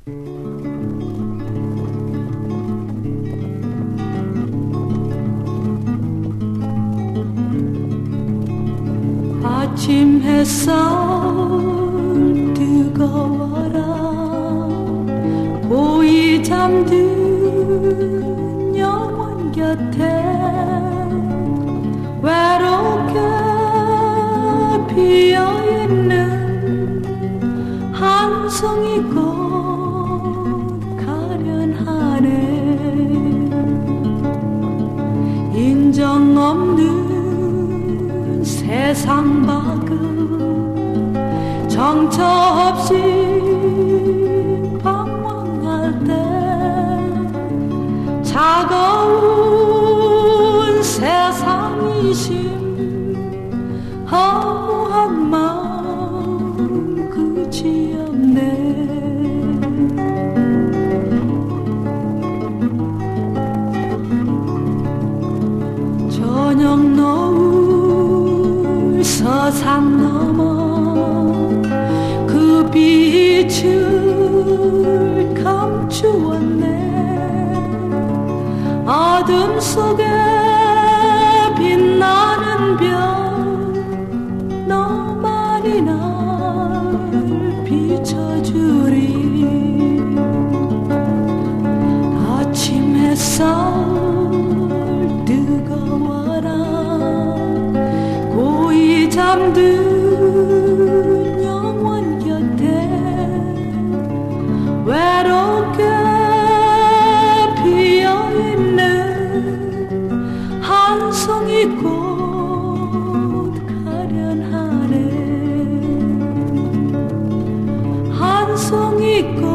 아침 햇살 뜨거워라 고이 잠든 영원 곁에 외롭게 피어있는 한 송이 꽃 가련하네 인정 없는 세상 밖은 정처 없이 방황할 때 차가운 세상이심 허무한 마음 끝이 없네 저녁 노을 서산 넘어 그 빛을 감추었네 어둠 속에 빛나는 별 너만이 날 비춰주리 아침 햇살 뜨거워라 고이 잠든 영원 곁에 외롭게 피어있는 한 송이 꽃 가련하네 한 송이 꽃